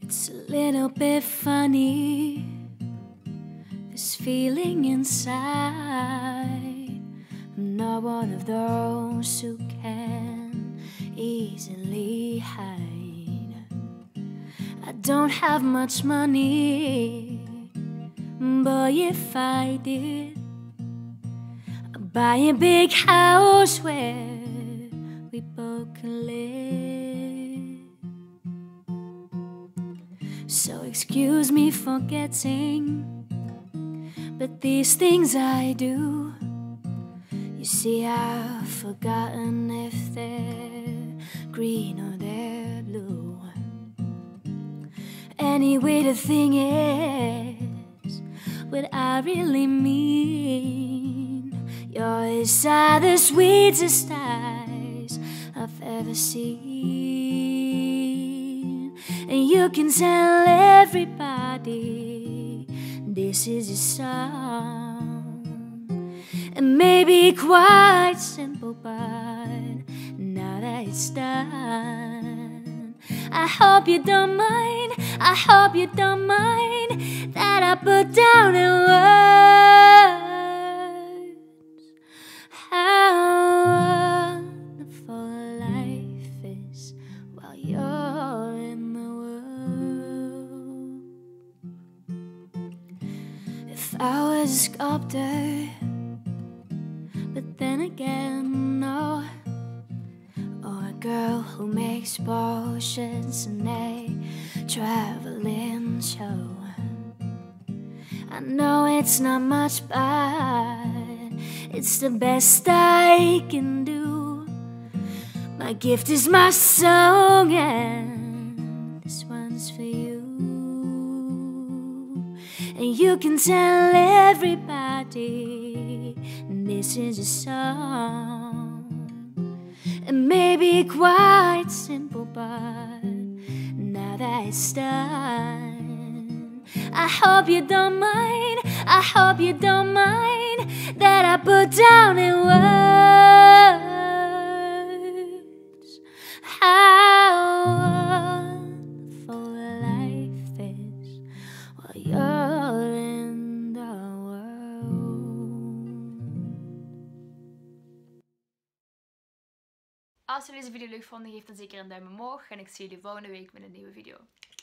It's a little bit funny, this feeling inside. I'm not one of those who can easily hide. I don't have much money, but if I did, I'd buy a big house where we both can live. So excuse me for getting, but these things I do, you see, I've forgotten if they're green or they're blue. Anyway, the thing is, what I really mean, yours are the sweetest eyes I've ever seen. And you can tell everybody this is a song. It may be quite simple, but now that it's done, I hope you don't mind, I hope you don't mind that I put down in words how wonderful life is while you're in the world. If I was a sculptor, but then again, no, or a girl who makes potions in a traveling show. I know it's not much, but it's the best I can do. My gift is my song, and this one's for you. And you can tell everybody this is a song. It may be quite simple, but now that it's done, I hope you don't mind, I hope you don't mind that I put down in words how wonderful life is while you're in the world. Als jullie deze video leuk vonden, geef dan zeker een duim omhoog en ik zie jullie volgende week met een nieuwe video.